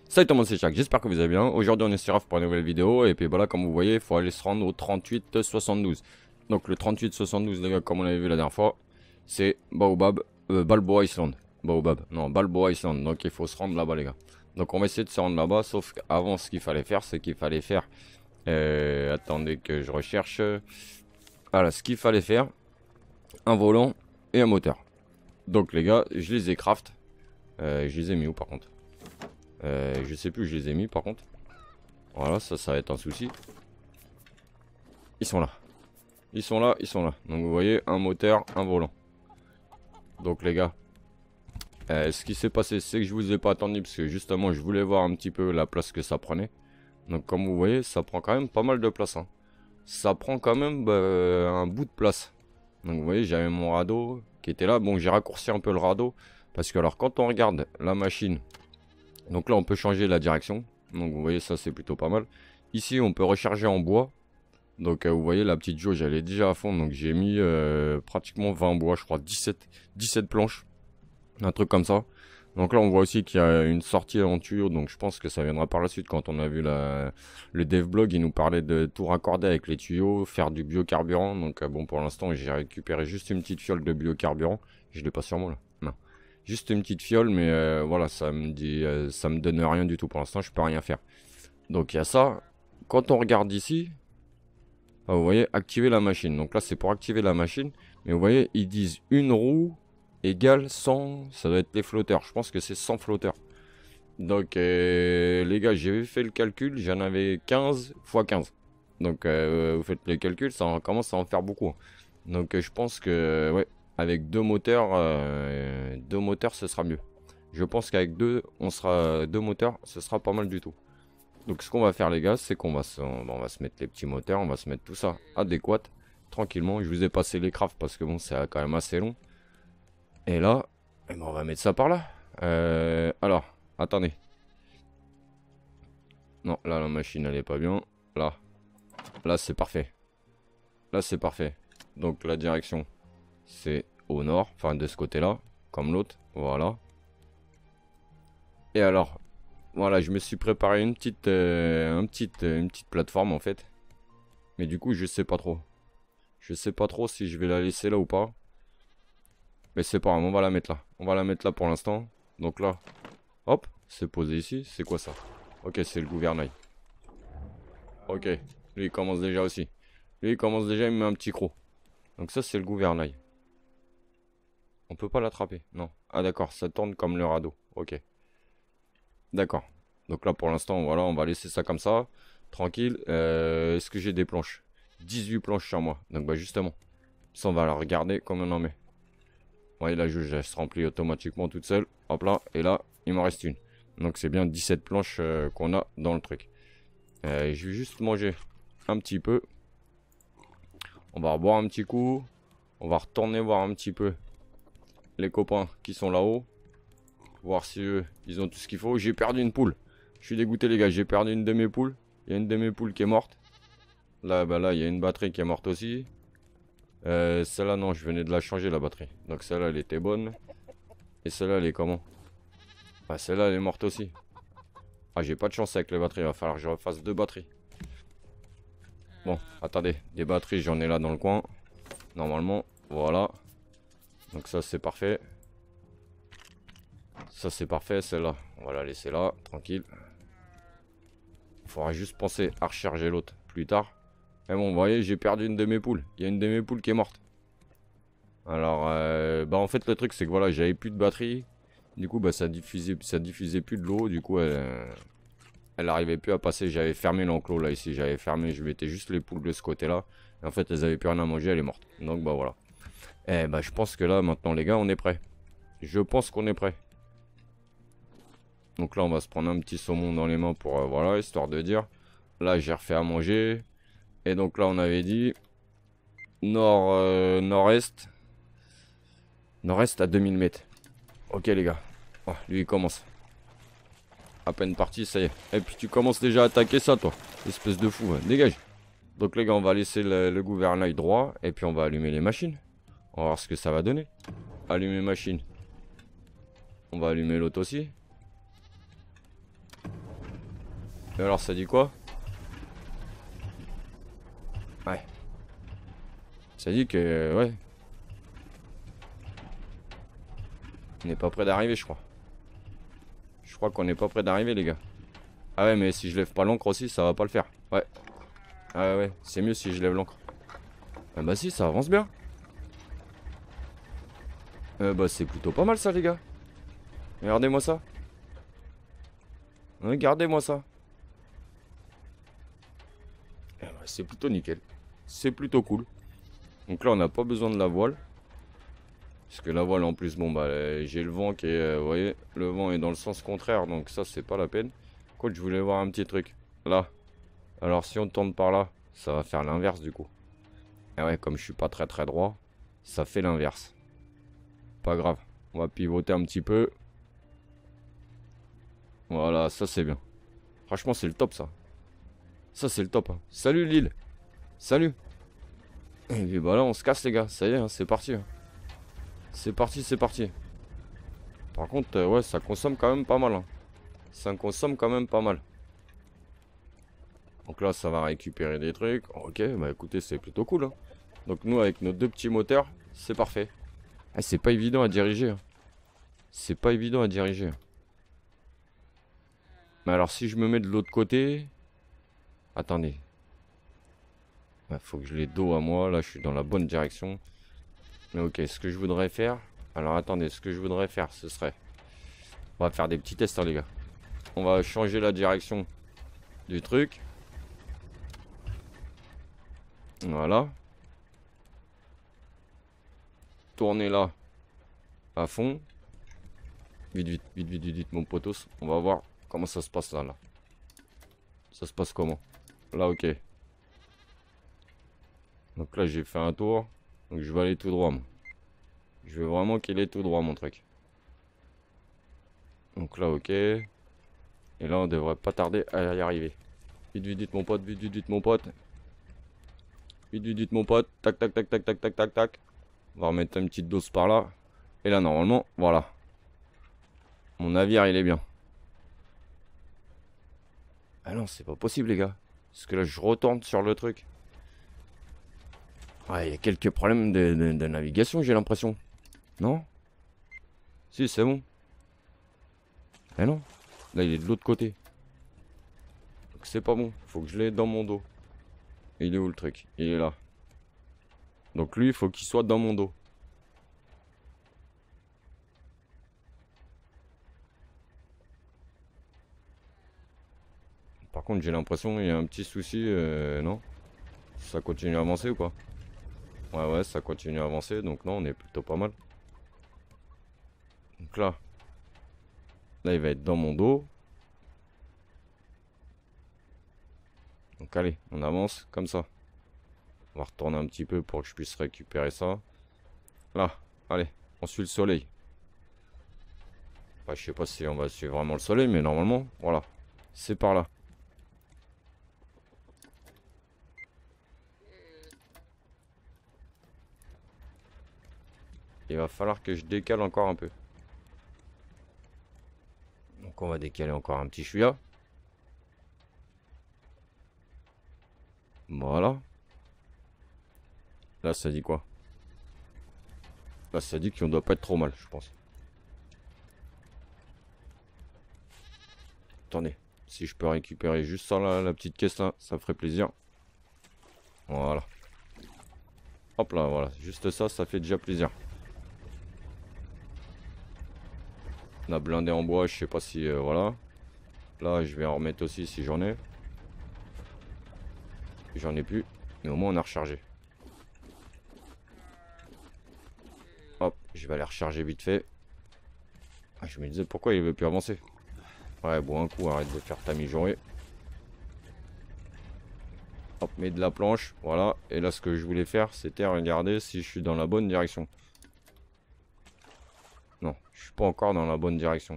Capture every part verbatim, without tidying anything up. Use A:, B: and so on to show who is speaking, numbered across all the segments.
A: Salut tout le monde, c'est Jacques, j'espère que vous allez bien. Aujourd'hui on est sur Raf pour une nouvelle vidéo. Et puis voilà, comme vous voyez, il faut aller se rendre au trente-huit soixante-douze. Donc le trente-huit soixante-douze, les gars, comme on avait vu la dernière fois, c'est Baobab, euh, Balboa Island. Baobab, non, Balboa Island. Donc il faut se rendre là-bas, les gars. Donc on va essayer de se rendre là-bas. Sauf qu'avant, ce qu'il fallait faire, c'est qu'il fallait faire... Euh, attendez que je recherche. Voilà, ce qu'il fallait faire, un volant et un moteur. Donc les gars, je les ai craft. Euh, je les ai mis où par contre? Euh, je sais plus où je les ai mis par contre. Voilà, ça, ça va être un souci. Ils sont là. Ils sont là, ils sont là. Donc vous voyez, un moteur, un volant. Donc les gars, euh, ce qui s'est passé, c'est que je vous ai pas attendu parce que justement, je voulais voir un petit peu la place que ça prenait. Donc comme vous voyez, ça prend quand même pas mal de place. Hein. Ça prend quand même bah, un bout de place. Donc vous voyez, j'avais mon radeau qui était là. Bon, j'ai raccourci un peu le radeau. Parce que alors, quand on regarde la machine... Donc là, on peut changer la direction. Donc vous voyez, ça, c'est plutôt pas mal. Ici, on peut recharger en bois. Donc euh, vous voyez, la petite jauge, elle est déjà à fond. Donc j'ai mis euh, pratiquement vingt bois, je crois, dix-sept, dix-sept planches. Un truc comme ça. Donc là, on voit aussi qu'il y a une sortie en tuyau. Donc je pense que ça viendra par la suite. Quand on a vu la, le devblog, il nous parlait de tout raccorder avec les tuyaux, faire du biocarburant. Donc euh, bon, pour l'instant, j'ai récupéré juste une petite fiole de biocarburant. Je l'ai pas sur moi là. Non. Juste une petite fiole, mais euh, voilà, ça me dit, euh, ça me donne rien du tout pour l'instant, je peux rien faire. Donc il y a ça. Quand on regarde ici, ah, vous voyez, activer la machine. Donc là, c'est pour activer la machine. Mais vous voyez, ils disent une roue égale cent. Ça doit être les flotteurs. Je pense que c'est cent flotteurs. Donc euh, les gars, j'ai fait le calcul. J'en avais quinze fois quinze. Donc euh, vous faites les calculs, ça commence à en faire beaucoup. Donc euh, je pense que, ouais. Avec deux moteurs, euh, deux moteurs, ce sera mieux. Je pense qu'avec deux, on sera deux moteurs, ce sera pas mal du tout. Donc ce qu'on va faire les gars, c'est qu'on va se, on va se mettre les petits moteurs, on va se mettre tout ça adéquat, tranquillement. Je vous ai passé les crafts parce que bon, c'est quand même assez long. Et là, eh ben, on va mettre ça par là. Euh, alors, attendez. Non, là la machine elle est pas bien. Là, là c'est parfait. Là c'est parfait. Donc la direction, c'est au nord, enfin de ce côté-là, comme l'autre, voilà. Et alors, voilà, je me suis préparé une petite, euh, un petit, euh, une petite plateforme en fait. Mais du coup, je sais pas trop. Je sais pas trop si je vais la laisser là ou pas. Mais c'est pas grave, on va la mettre là. On va la mettre là pour l'instant. Donc là, hop, c'est posé ici. C'est quoi ça? Ok, c'est le gouvernail. Ok, lui il commence déjà aussi. Lui il commence déjà, il me met un petit croc. Donc ça, c'est le gouvernail. On peut pas l'attraper, non. Ah d'accord, ça tourne comme le radeau. Ok. D'accord. Donc là pour l'instant, voilà, on va laisser ça comme ça. Tranquille. Euh, Est-ce que j'ai des planches? dix-huit planches sur moi. Donc bah justement. Ça on va la regarder combien on en met. Ouais, la jauge elle se remplit automatiquement toute seule. Hop là. Et là, il m'en reste une. Donc c'est bien dix-sept planches euh, qu'on a dans le truc. Euh, je vais juste manger un petit peu. On va reboire un petit coup. On va retourner voir un petit peu les copains qui sont là-haut. Voir si eux, ils ont tout ce qu'il faut. J'ai perdu une poule. Je suis dégoûté les gars, j'ai perdu une de mes poules. Il y a une de mes poules qui est morte. Là, bah là, il y a une batterie qui est morte aussi. Euh, celle-là, non, je venais de la changer la batterie. Donc celle-là, elle était bonne. Et celle-là, elle est comment? Bah celle-là, elle est morte aussi. Ah, j'ai pas de chance avec les batteries, il va falloir que je refasse deux batteries. Bon, attendez, des batteries, j'en ai là dans le coin. Normalement, voilà. Donc ça, c'est parfait. Ça, c'est parfait, celle-là. On va la laisser là, tranquille. Il faudra juste penser à recharger l'autre plus tard. Mais bon, vous voyez, j'ai perdu une de mes poules. Il y a une de mes poules qui est morte. Alors, euh, bah en fait, le truc, c'est que voilà, j'avais plus de batterie. Du coup, bah ça diffusait, ça diffusait plus de l'eau. Du coup, elle, elle arrivait plus à passer. J'avais fermé l'enclos là, ici. J'avais fermé, je mettais juste les poules de ce côté-là. Et en fait, elles avaient plus rien à manger, elle est morte. Donc, bah voilà. Et bah, je pense que là, maintenant, les gars, on est prêts. Je pense qu'on est prêts. Donc là, on va se prendre un petit saumon dans les mains pour, euh, voilà, histoire de dire. Là, j'ai refait à manger. Et donc là, on avait dit nord, euh, nord-est. Nord-est à deux mille mètres. Ok, les gars. Oh, lui, il commence. À peine parti, ça y est. Et puis, tu commences déjà à attaquer ça, toi. Espèce de fou, hein. Dégage. Donc, les gars, on va laisser le, le gouvernail droit. Et puis, on va allumer les machines. On va voir ce que ça va donner. Allumer machine. On va allumer l'autre aussi. Et alors ça dit quoi? Ouais. Ça dit que... Ouais. On n'est pas près d'arriver, je crois. Je crois qu'on n'est pas près d'arriver, les gars. Ah ouais, mais si je lève pas l'encre aussi, ça va pas le faire. Ouais. Ah ouais, c'est mieux si je lève l'encre. Ah bah si, ça avance bien. Euh, bah c'est plutôt pas mal ça, les gars. Regardez-moi ça. Regardez-moi ça. Eh bah, c'est plutôt nickel. C'est plutôt cool. Donc là, on n'a pas besoin de la voile. Parce que la voile, en plus, bon, bah, euh, j'ai le vent qui est... Euh, vous voyez, le vent est dans le sens contraire. Donc ça, c'est pas la peine. Écoute, je voulais voir un petit truc. Là. Alors, si on tourne par là, ça va faire l'inverse, du coup. Et ouais, comme je suis pas très très droit, ça fait l'inverse. Pas grave. On va pivoter un petit peu. Voilà, ça c'est bien. Franchement, c'est le top, ça. Ça, c'est le top. Hein. Salut, Lille. Salut. Et puis bah là, on se casse, les gars. Ça y est, hein, c'est parti. Hein. C'est parti, c'est parti. Par contre, euh, ouais, ça consomme quand même pas mal. Hein. Ça consomme quand même pas mal. Donc là, ça va récupérer des trucs. Ok, bah écoutez, c'est plutôt cool. Hein. Donc nous, avec nos deux petits moteurs, c'est parfait. Ah, c'est pas évident à diriger. Hein. C'est pas évident à diriger. Mais alors, si je me mets de l'autre côté... Attendez. Il faut que je l'ai dos à moi. Là, je suis dans la bonne direction. Mais ok, ce que je voudrais faire... Alors, attendez, ce que je voudrais faire, ce serait... On va faire des petits tests, hein, les gars. On va changer la direction du truc. Voilà. Tourner là à fond. Vite, vite, vite, vite, vite, vite, mon potos. On va voir comment ça se passe là, là. Ça se passe comment? Là, ok. Donc là, j'ai fait un tour. Donc je vais aller tout droit, moi. Je veux vraiment qu'il est tout droit, mon truc. Donc là, ok. Et là, on devrait pas tarder à y arriver. Vite, vite, vite, mon pote. Vite, vite, vite, mon pote. Vite, vite, vite, mon pote. Tac, tac, tac, tac, tac, tac, tac, tac. On va remettre une petite dose par là. Et là, normalement, voilà. Mon navire, il est bien. Ah non, c'est pas possible, les gars. Parce que là, je retourne sur le truc. Ouais, il y a quelques problèmes de, de, de navigation, j'ai l'impression. Non? Si, c'est bon. Eh non. Là, il est de l'autre côté. Donc, c'est pas bon. Faut que je l'ai dans mon dos. Il est où, le truc? Il est là. Donc, lui, il faut qu'il soit dans mon dos. Par contre, j'ai l'impression qu'il y a un petit souci. Euh, non? Ça continue à avancer ou pas? Ouais, ouais, ça continue à avancer. Donc, non, on est plutôt pas mal. Donc là. Là, il va être dans mon dos. Donc, allez, on avance comme ça. On va retourner un petit peu pour que je puisse récupérer ça. Là, allez, on suit le soleil. Enfin, je sais pas si on va suivre vraiment le soleil, mais normalement, voilà. C'est par là. Il va falloir que je décale encore un peu. Donc on va décaler encore un petit chouïa. Voilà. Là ça dit quoi? Là ça dit qu'on doit pas être trop mal, je pense. Attendez. Si je peux récupérer juste ça là, la petite caisse là, ça ferait plaisir. Voilà. Hop là, voilà. Juste ça, ça fait déjà plaisir. On a blindé en bois, je sais pas si... Euh, voilà. Là, je vais en remettre aussi si j'en ai. J'en ai plus. Mais au moins, on a rechargé. Hop, je vais aller recharger vite fait. Ah, je me disais, pourquoi il veut plus avancer? Ouais, bon, un coup, arrête de faire ta mijaurée. Hop, mets de la planche. Voilà. Et là, ce que je voulais faire, c'était regarder si je suis dans la bonne direction. Non, je suis pas encore dans la bonne direction.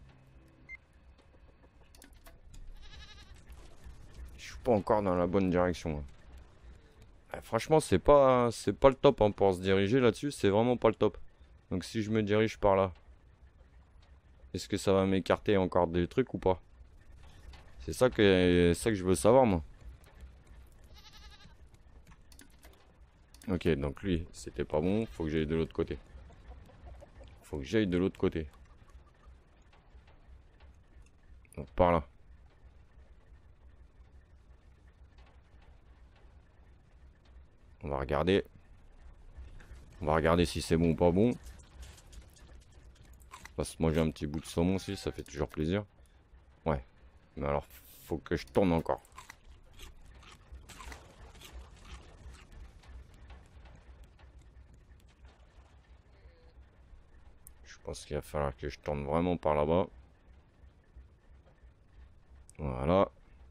A: Je suis pas encore dans la bonne direction. Hein. Franchement, c'est pas, c'est pas le top hein, pour se diriger là-dessus. C'est vraiment pas le top. Donc si je me dirige par là, est-ce que ça va m'écarter encore des trucs ou pas? C'est ça que, ça que je veux savoir, moi. Ok, donc lui, c'était pas bon. Faut que j'aille de l'autre côté. Faut que j'aille de l'autre côté. Donc par là. On va regarder. On va regarder si c'est bon ou pas bon. On va se manger un petit bout de saumon aussi, ça fait toujours plaisir. Ouais. Mais alors, faut que je tourne encore. Je pense qu'il va falloir que je tourne vraiment par là-bas. Voilà.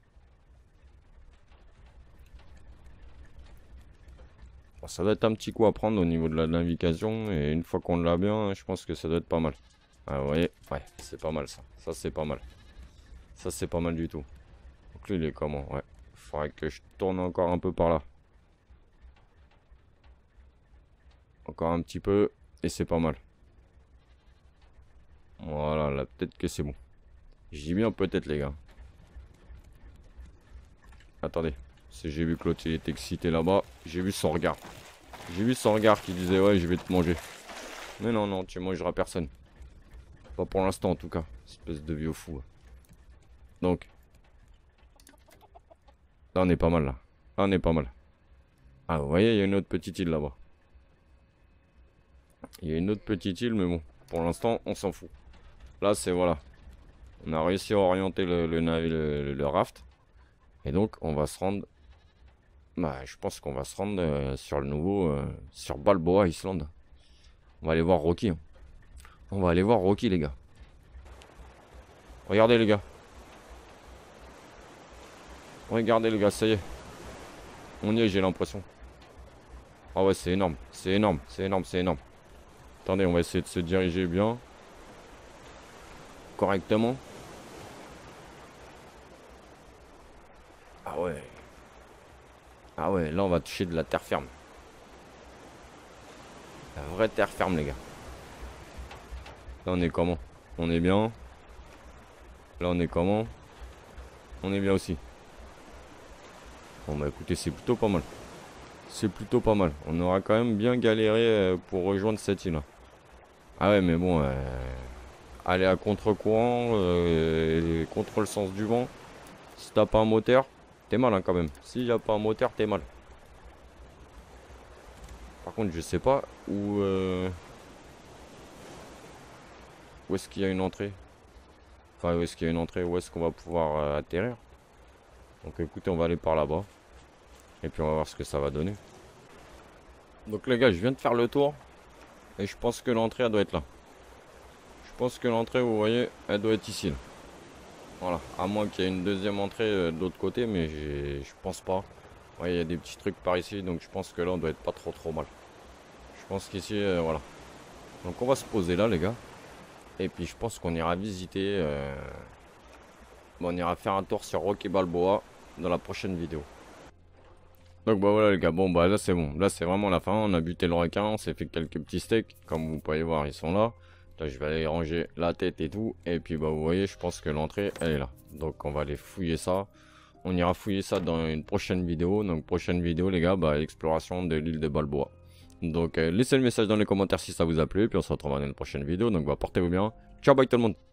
A: Bon, ça doit être un petit coup à prendre au niveau de la navigation. Et une fois qu'on l'a bien, je pense que ça doit être pas mal. Ah, vous voyez? Ouais, c'est pas mal ça. Ça, c'est pas mal. Ça, c'est pas mal du tout. Donc lui, il est comment? Ouais. Il faudrait que je tourne encore un peu par là. Encore un petit peu. Et c'est pas mal. Voilà, là, peut-être que c'est bon. Je dis bien peut-être, les gars. Attendez. Si j'ai vu que l'autre, il était excité là-bas. J'ai vu son regard. J'ai vu son regard qui disait, ouais, je vais te manger. Mais non, non, tu mangeras personne. Pas pour l'instant, en tout cas. Espèce de vieux fou. Donc. Là, on est pas mal, là. Là, on est pas mal. Ah, vous voyez, il y a une autre petite île là-bas. Il y a une autre petite île, mais bon. Pour l'instant, on s'en fout. Là, c'est voilà. On a réussi à orienter le, le, le, le raft. Et donc, on va se rendre... Bah, je pense qu'on va se rendre euh, sur le nouveau... Euh, sur Balboa Island. On va aller voir Rocky. Hein. On va aller voir Rocky, les gars. Regardez, les gars. Regardez, les gars, ça y est. On y est, j'ai l'impression. Ah ouais, c'est énorme. C'est énorme, c'est énorme, c'est énorme. Attendez, on va essayer de se diriger bien. Correctement. Ah ouais. Ah ouais, là on va toucher de la terre ferme. La vraie terre ferme, les gars. Là on est comment? On est bien. Là on est comment? On est bien aussi. Bon bah écoutez, c'est plutôt pas mal. C'est plutôt pas mal. On aura quand même bien galéré pour rejoindre cette île. Ah ouais, mais bon... Euh... Aller à contre-courant, euh, contre le sens du vent. Si t'as pas un moteur, t'es mal hein, quand même. S'il n'y a pas un moteur, t'es mal. Par contre, je sais pas où... Euh... Où est-ce qu'il y a une entrée? Enfin, où est-ce qu'il y a une entrée? Où est-ce qu'on va pouvoir euh, atterrir? Donc écoutez, on va aller par là-bas. Et puis on va voir ce que ça va donner. Donc les gars, je viens de faire le tour. Et je pense que l'entrée, elle doit être là. Je pense que l'entrée, vous voyez, elle doit être ici. Là. Voilà, à moins qu'il y ait une deuxième entrée euh, de l'autre côté, mais je pense pas. Ouais, il y a des petits trucs par ici, donc je pense que là, on doit être pas trop trop mal. Je pense qu'ici, euh, voilà. Donc on va se poser là, les gars. Et puis je pense qu'on ira visiter... Euh... Bon, on ira faire un tour sur Rocky Balboa dans la prochaine vidéo. Donc bah voilà les gars, bon bah là c'est bon. Là c'est vraiment la fin, on a buté le requin, on s'est fait quelques petits steaks. Comme vous pouvez voir, ils sont là. Là, je vais aller ranger la tête et tout. Et puis, bah, vous voyez, je pense que l'entrée, elle est là. Donc, on va aller fouiller ça. On ira fouiller ça dans une prochaine vidéo. Donc, prochaine vidéo, les gars, bah, l'exploration de l'île de Balboa. Donc, euh, laissez le message dans les commentaires si ça vous a plu. Et puis, on se retrouvera dans une prochaine vidéo. Donc, bah, portez-vous bien. Ciao, bye tout le monde.